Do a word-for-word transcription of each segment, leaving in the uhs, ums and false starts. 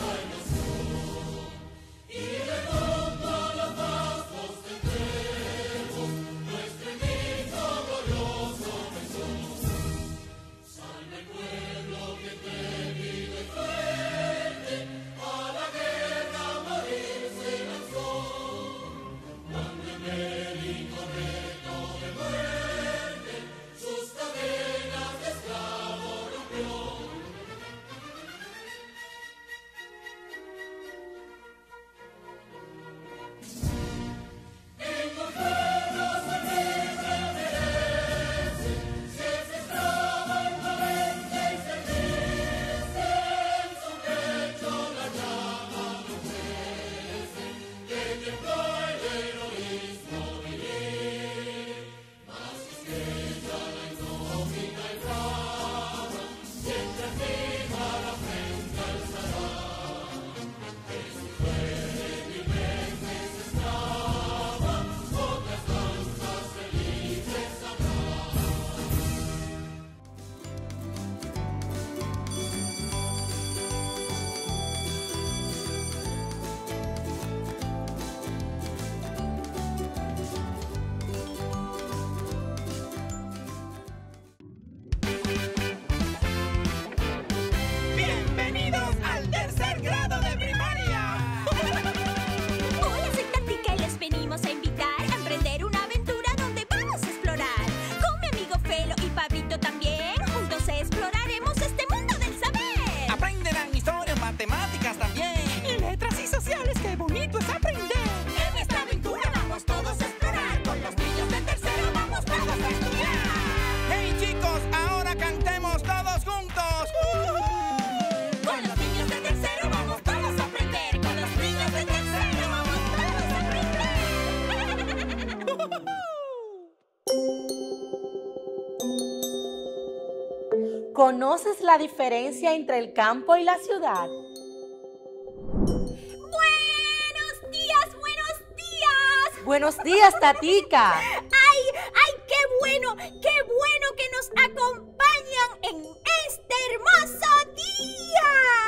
¿Conoces la diferencia entre el campo y la ciudad? ¡Buenos días, buenos días! ¡Buenos días, Tatica! ¡Ay, ay, qué bueno, qué bueno que nos acompañan en este hermoso día!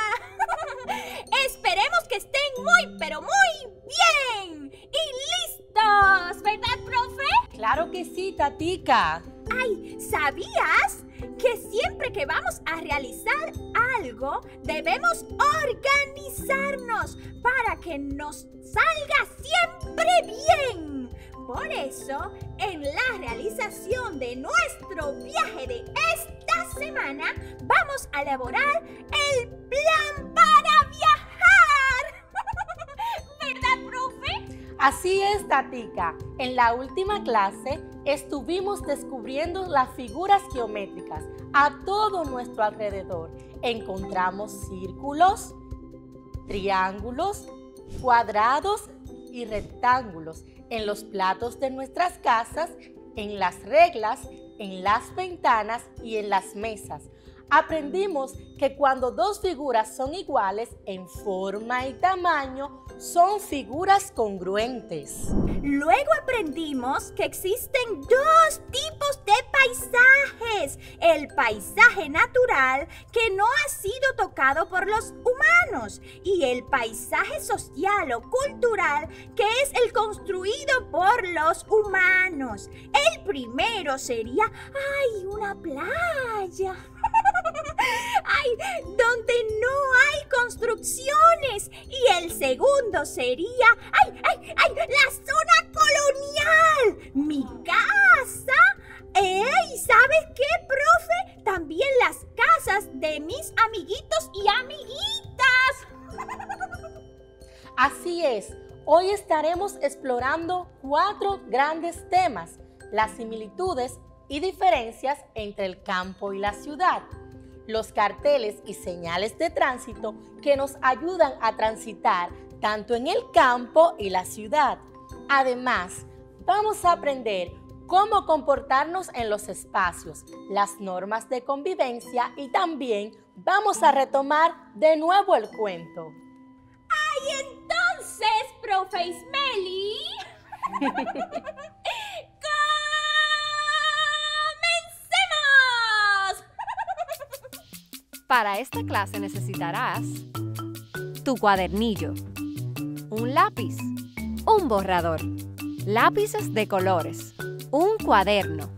Esperemos que estén muy, pero muy bien y listos, ¿verdad, profe? ¡Claro que sí, Tatica! ¡Ay, ¿sabías que siempre que vamos a realizar algo, debemos organizarnos para que nos salga siempre bien? Por eso, en la realización de nuestro viaje de esta semana, vamos a elaborar el plan para viajar. ¿Verdad, profe? Así es, Tatica. En la última clase estuvimos descubriendo las figuras geométricas a todo nuestro alrededor. Encontramos círculos, triángulos, cuadrados y rectángulos en los platos de nuestras casas, en las reglas, en las ventanas y en las mesas. Aprendimos que cuando dos figuras son iguales en forma y tamaño, son figuras congruentes. Luego aprendimos que existen dos tipos de paisajes. El paisaje natural, que no ha sido tocado por los humanos, y el paisaje social o cultural, que es el construido por los humanos. El primero sería, ¡ay, una playa! ¡Ay, donde no hay construcciones! Y el segundo sería, ¡ay, ay, ay! ¡La zona colonial! ¡Mi casa! ¡Ey! ¿Sabes qué, profe? También las casas de mis amiguitos y amiguitas. Así es, hoy estaremos explorando cuatro grandes temas: las similitudes y diferencias entre el campo y la ciudad, los carteles y señales de tránsito que nos ayudan a transitar tanto en el campo y la ciudad. Además, vamos a aprender cómo comportarnos en los espacios, las normas de convivencia y también vamos a retomar de nuevo el cuento. ¡Ay, entonces, profe Ismeli! Para esta clase necesitarás tu cuadernillo. Un lápiz. Un borrador. Lápices de colores. Un cuaderno.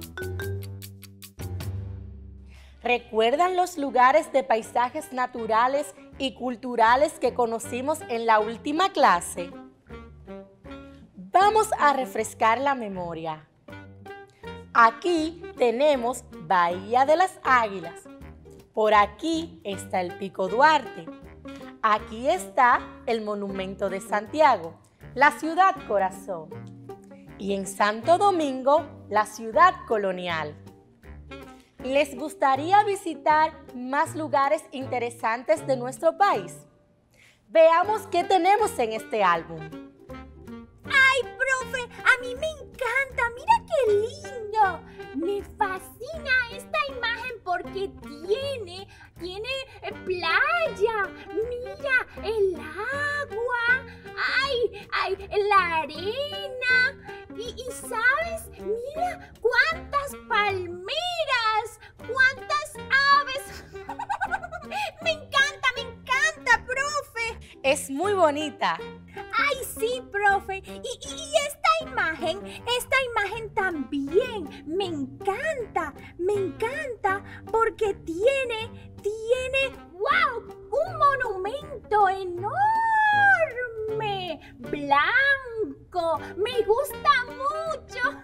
¿Recuerdan los lugares de paisajes naturales y culturales que conocimos en la última clase? Vamos a refrescar la memoria. Aquí tenemos Bahía de las Águilas. Por aquí está el Pico Duarte. Aquí está el Monumento de Santiago, la ciudad corazón. Y en Santo Domingo, la ciudad colonial. ¿Les gustaría visitar más lugares interesantes de nuestro país? Veamos qué tenemos en este álbum. ¡Ay, profe! A mí me encanta. ¡Mira qué lindo! Me fascina esta imagen porque tiene, tiene playa. Mira, el agua. ¡Ay, ay, la arena! Y, y ¿sabes? Mira cuántas palmeras, cuántas aves. Me encanta, me encanta, profe. Es muy bonita. ¡Ay, sí, profe! Y, y, y esta imagen, esta imagen también me encanta, me encanta porque tiene, tiene, ¡wow! Un monumento enorme, blanco, me gusta mucho.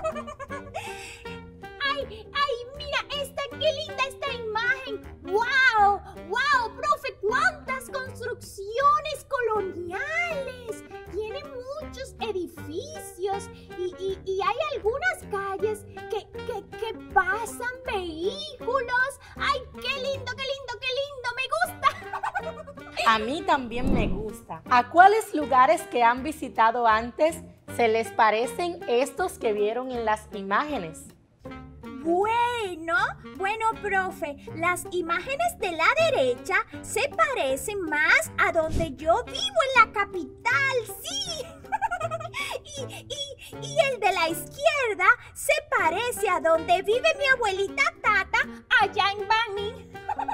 ¡Ay, ay, mira esta, qué linda esta imagen! ¡Wow! ¡Wow, profe! ¡Cuántas construcciones coloniales! Tiene muchos edificios y, y, y hay algunas calles que, que, que pasan vehículos. ¡Ay, qué lindo, qué lindo, qué lindo! ¡Me gusta! A mí también me gusta. ¿A cuáles lugares que han visitado antes se les parecen estos que vieron en las imágenes? Bueno, bueno, profe, las imágenes de la derecha se parecen más a donde yo vivo en la capital, sí. y, y, y el de la izquierda se parece a donde vive mi abuelita Tata allá en Baní.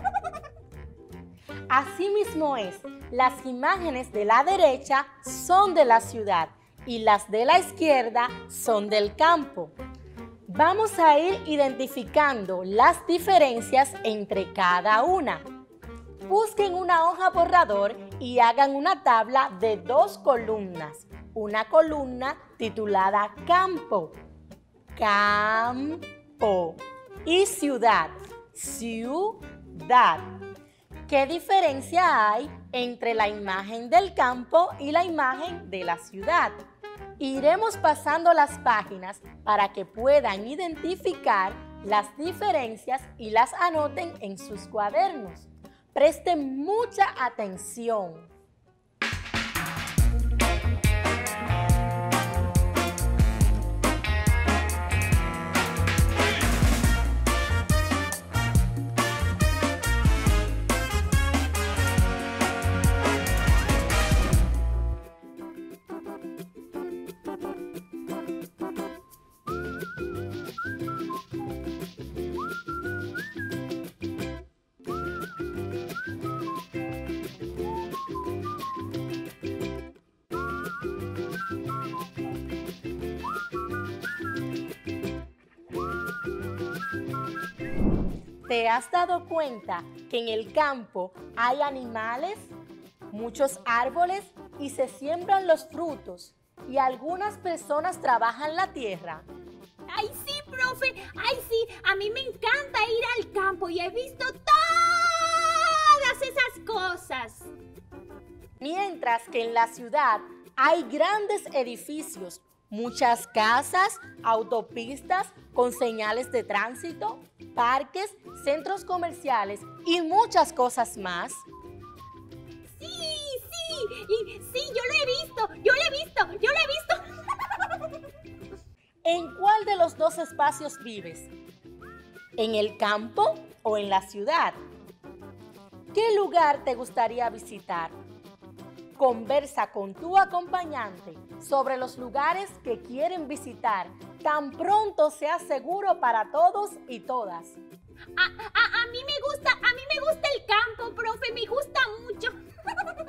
Así mismo es, las imágenes de la derecha son de la ciudad y las de la izquierda son del campo. Vamos a ir identificando las diferencias entre cada una. Busquen una hoja borrador y hagan una tabla de dos columnas. Una columna titulada Campo, Campo y Ciudad, Ciudad. ¿Qué diferencia hay entre la imagen del campo y la imagen de la ciudad? Iremos pasando las páginas para que puedan identificar las diferencias y las anoten en sus cuadernos. Presten mucha atención. ¿Te has dado cuenta que en el campo hay animales, muchos árboles y se siembran los frutos y algunas personas trabajan la tierra? ¡Ay, sí, profe! ¡Ay, sí! A mí me encanta ir al campo y he visto todas esas cosas. Mientras que en la ciudad hay grandes edificios, muchas casas, autopistas con señales de tránsito, parques, centros comerciales y muchas cosas más. Sí, sí, y sí, yo lo he visto, yo lo he visto, yo lo he visto. ¿En cuál de los dos espacios vives? ¿En el campo o en la ciudad? ¿Qué lugar te gustaría visitar? Conversa con tu acompañante sobre los lugares que quieren visitar tan pronto sea seguro para todos y todas. A, a, a mí me gusta, a mí me gusta el campo, profe, me gusta mucho.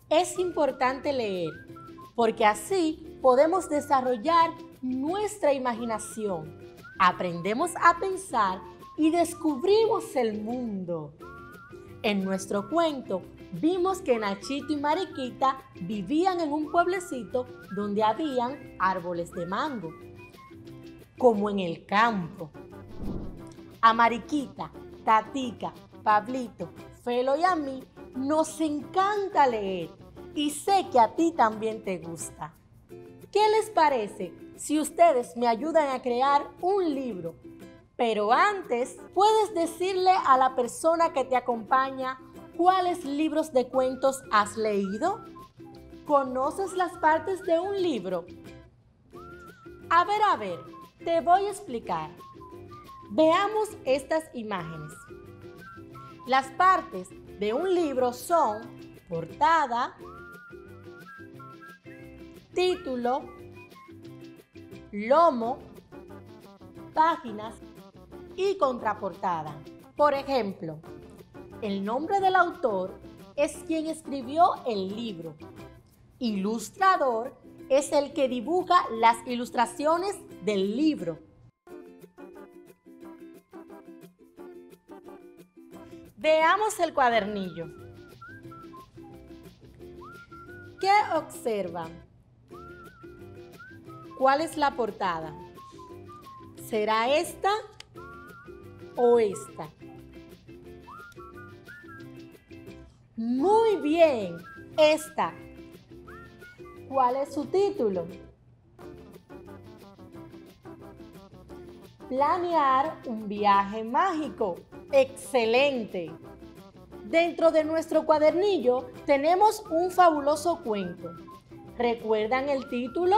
Es importante leer, porque así podemos desarrollar nuestra imaginación, aprendemos a pensar y descubrimos el mundo. En nuestro cuento vimos que Nachito y Mariquita vivían en un pueblecito donde habían árboles de mango, como en el campo. A Mariquita, Tatica, Pablito, Felo y a mí nos encanta leer y sé que a ti también te gusta. ¿Qué les parece si ustedes me ayudan a crear un libro? Pero antes, ¿puedes decirle a la persona que te acompaña cuáles libros de cuentos has leído? ¿Conoces las partes de un libro? A ver, a ver, te voy a explicar. Veamos estas imágenes. Las partes de un libro son portada, título, lomo, páginas y contraportada. Por ejemplo, el nombre del autor es quien escribió el libro. Ilustrador es el que dibuja las ilustraciones del libro. Veamos el cuadernillo. ¿Qué observan? ¿Cuál es la portada? ¿Será esta o esta? Muy bien, esta. ¿Cuál es su título? Planear un viaje mágico. ¡Excelente! Dentro de nuestro cuadernillo tenemos un fabuloso cuento. ¿Recuerdan el título?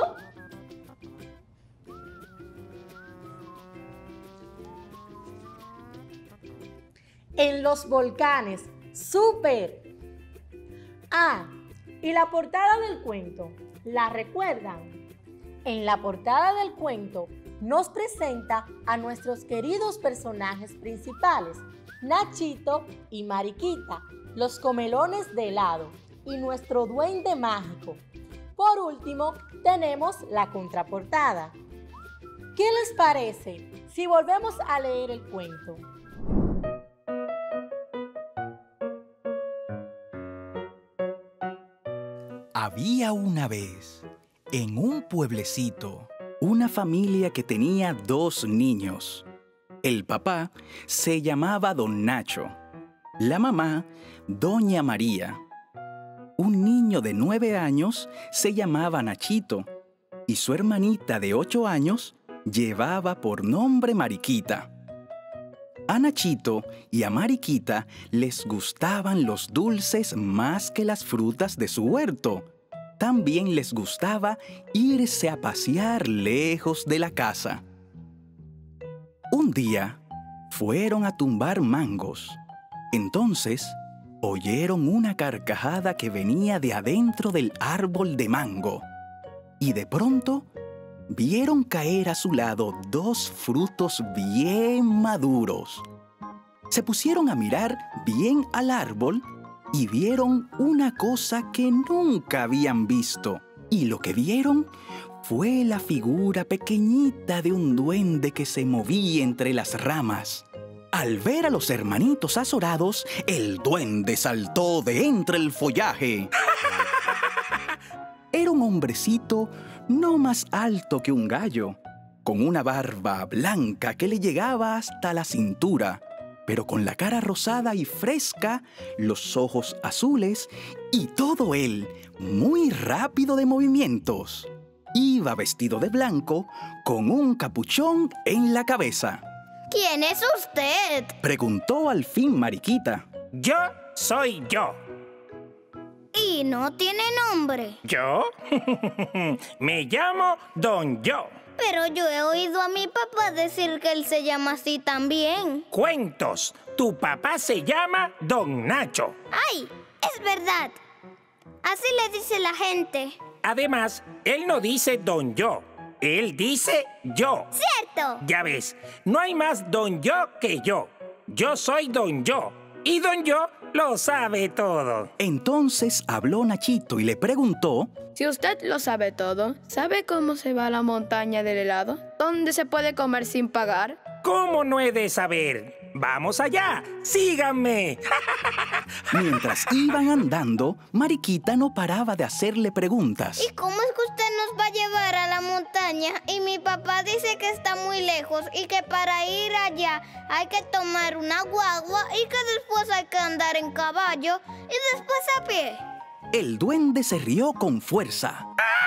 En los volcanes. ¡Súper! Ah, y la portada del cuento, ¿la recuerdan? En la portada del cuento nos presenta a nuestros queridos personajes principales, Nachito y Mariquita, los comelones de helado y nuestro duende mágico. Por último, tenemos la contraportada. ¿Qué les parece si volvemos a leer el cuento? Había una vez, en un pueblecito, una familia que tenía dos niños. El papá se llamaba Don Nacho, la mamá, Doña María. Un niño de nueve años se llamaba Nachito y su hermanita de ocho años llevaba por nombre Mariquita. A Nachito y a Mariquita les gustaban los dulces más que las frutas de su huerto. También les gustaba irse a pasear lejos de la casa. Un día fueron a tumbar mangos. Entonces oyeron una carcajada que venía de adentro del árbol de mango. Y de pronto vieron caer a su lado dos frutos bien maduros. Se pusieron a mirar bien al árbol y vieron una cosa que nunca habían visto. Y lo que vieron fue la figura pequeñita de un duende que se movía entre las ramas. Al ver a los hermanitos azorados, el duende saltó de entre el follaje. Era un hombrecito no más alto que un gallo, con una barba blanca que le llegaba hasta la cintura, pero con la cara rosada y fresca, los ojos azules y todo él muy rápido de movimientos. Iba vestido de blanco con un capuchón en la cabeza. ¿Quién es usted?, preguntó al fin Mariquita. Yo soy yo. ¿Y no tiene nombre? ¿Yo? Me llamo Don Yo. Pero yo he oído a mi papá decir que él se llama así también. Cuentos. Tu papá se llama Don Nacho. ¡Ay! Es verdad. Así le dice la gente. Además, él no dice Don Yo. Él dice yo. ¡Cierto! Ya ves, no hay más Don Yo que yo. Yo soy Don Yo. y Don Yo lo sabe todo. Entonces habló Nachito y le preguntó: Si usted lo sabe todo, ¿sabe cómo se va a la montaña del helado? ¿Dónde se puede comer sin pagar? ¿Cómo no he de saber? ¡Vamos allá! ¡Síganme! Mientras iban andando, Mariquita no paraba de hacerle preguntas. ¿Y cómo es que usted nos va a llevar a la montaña? Y mi papá dice que está muy lejos y que para ir allá hay que tomar una guagua y que después hay que andar en caballo y después a pie. El duende se rió con fuerza.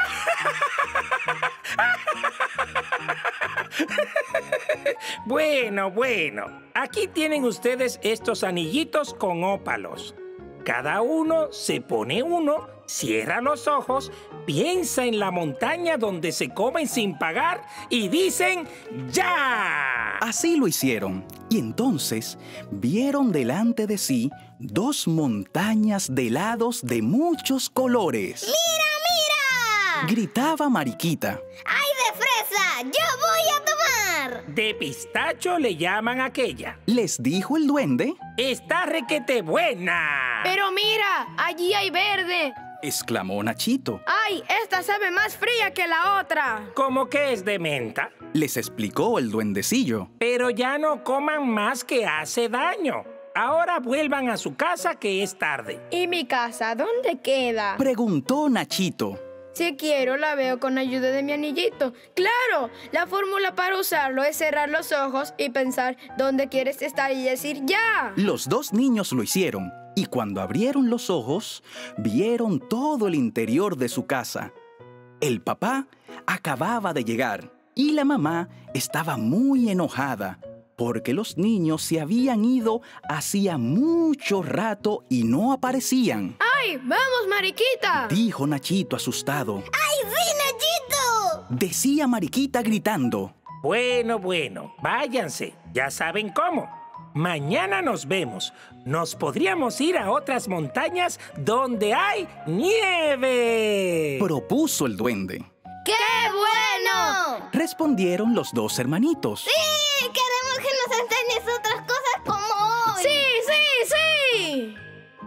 Bueno, bueno. Aquí tienen ustedes estos anillitos con ópalos. Cada uno se pone uno, cierra los ojos, piensa en la montaña donde se comen sin pagar y dicen ¡ya! Así lo hicieron. Y entonces vieron delante de sí dos montañas de helados de muchos colores. ¡Mira, mira! Gritaba Mariquita. ¡Ay, de fresa! ¡Yo voy a tomar! De pistacho le llaman aquella. Les dijo el duende. ¡Está requete buena! ¡Pero mira! ¡Allí hay verde! Exclamó Nachito. ¡Ay! ¡Esta sabe más fría que la otra! ¿Cómo que es de menta? Les explicó el duendecillo. Pero ya no coman más que hace daño. Ahora vuelvan a su casa que es tarde. ¿Y mi casa dónde queda? Preguntó Nachito. Si quiero, la veo con ayuda de mi anillito. ¡Claro! La fórmula para usarlo es cerrar los ojos y pensar dónde quieres estar y decir ¡ya! Los dos niños lo hicieron, y cuando abrieron los ojos, vieron todo el interior de su casa. El papá acababa de llegar, y la mamá estaba muy enojada, porque los niños se habían ido hacía mucho rato y no aparecían. ¡Ay! ¡Vamos, Mariquita! Dijo Nachito asustado. ¡Ay, sí, Nachito! Decía Mariquita gritando. Bueno, bueno, váyanse. Ya saben cómo. Mañana nos vemos. Nos podríamos ir a otras montañas donde hay nieve. Propuso el duende. ¡Qué bueno! Respondieron los dos hermanitos. ¡Sí! ¡Queremos que nos enseñes otras cosas como hoy! ¡Sí, sí, sí!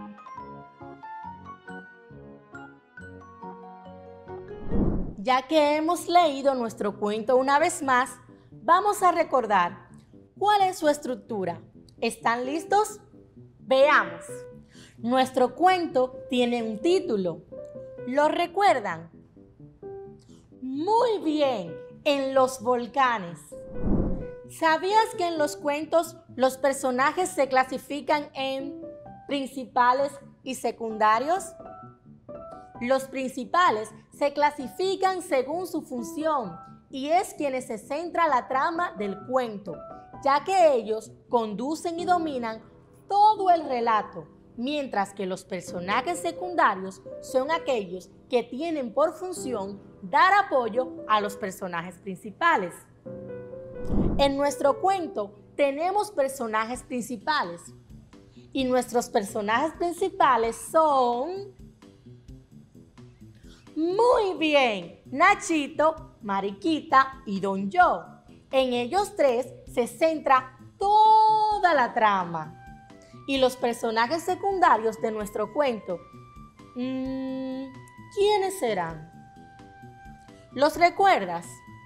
Ya que hemos leído nuestro cuento una vez más, vamos a recordar cuál es su estructura. ¿Están listos? Veamos. Nuestro cuento tiene un título. ¿Lo recuerdan? Muy bien, en los volcanes. ¿Sabías que en los cuentos los personajes se clasifican en principales y secundarios? Los principales se clasifican según su función y es quienes se centra la trama del cuento, ya que ellos conducen y dominan todo el relato, mientras que los personajes secundarios son aquellos que tienen por función dar apoyo a los personajes principales. En nuestro cuento tenemos personajes principales y nuestros personajes principales son... Muy bien, Nachito, Mariquita y Don Yo. En ellos tres se centra toda la trama. Y los personajes secundarios de nuestro cuento, mmm, ¿quiénes serán? ¿Los recuerdas?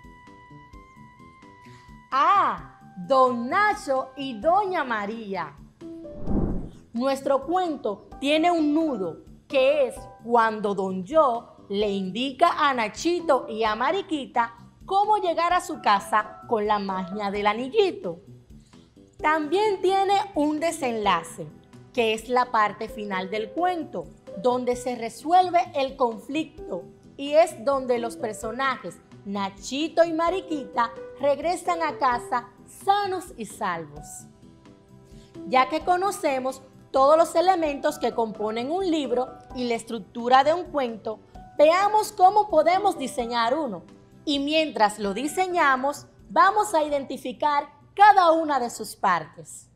Ah, Don Nacho y Doña María. Nuestro cuento tiene un nudo, que es cuando Don Yo le indica a Nachito y a Mariquita cómo llegar a su casa con la magia del anillito. También tiene un desenlace, que es la parte final del cuento, donde se resuelve el conflicto y es donde los personajes Nachito y Mariquita regresan a casa sanos y salvos. Ya que conocemos todos los elementos que componen un libro y la estructura de un cuento, veamos cómo podemos diseñar uno. Y mientras lo diseñamos, vamos a identificar cada una de sus partes.